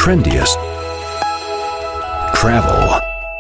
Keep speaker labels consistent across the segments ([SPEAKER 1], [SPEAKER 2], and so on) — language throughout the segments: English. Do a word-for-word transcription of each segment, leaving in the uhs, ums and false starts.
[SPEAKER 1] trendiest travel.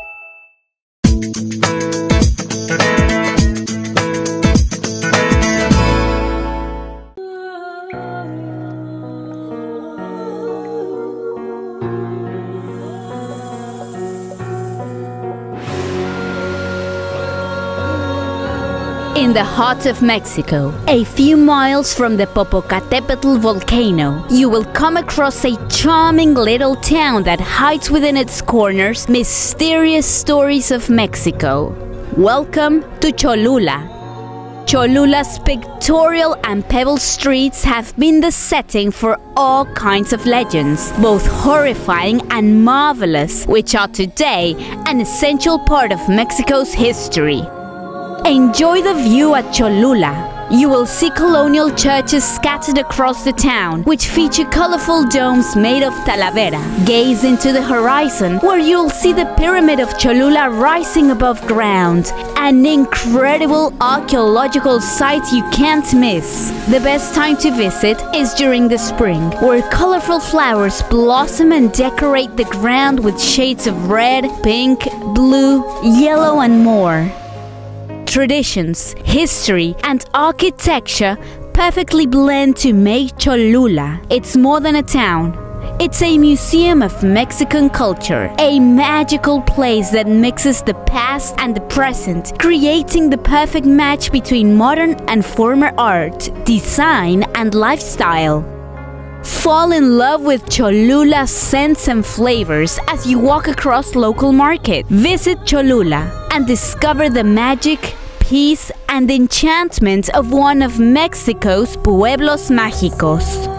[SPEAKER 2] In the heart of Mexico, a few miles from the Popocatépetl volcano, you will come across a charming little town that hides within its corners mysterious stories of Mexico. Welcome to Cholula. Cholula's pictorial and pebble streets have been the setting for all kinds of legends, both horrifying and marvelous, which are today an essential part of Mexico's history. Enjoy the view at Cholula. You will see colonial churches scattered across the town, which feature colorful domes made of talavera. Gaze into the horizon, where you'll see the Pyramid of Cholula rising above ground, an incredible archaeological site you can't miss. The best time to visit is during the spring, where colorful flowers blossom and decorate the ground with shades of red, pink, blue, yellow, and more. Traditions, history, and architecture perfectly blend to make Cholula. It's more than a town. It's a museum of Mexican culture, a magical place that mixes the past and the present, creating the perfect match between modern and former art, design, and lifestyle. Fall in love with Cholula's scents and flavors as you walk across local market. Visit Cholula and discover the magic, peace, and enchantment of one of Mexico's pueblos mágicos.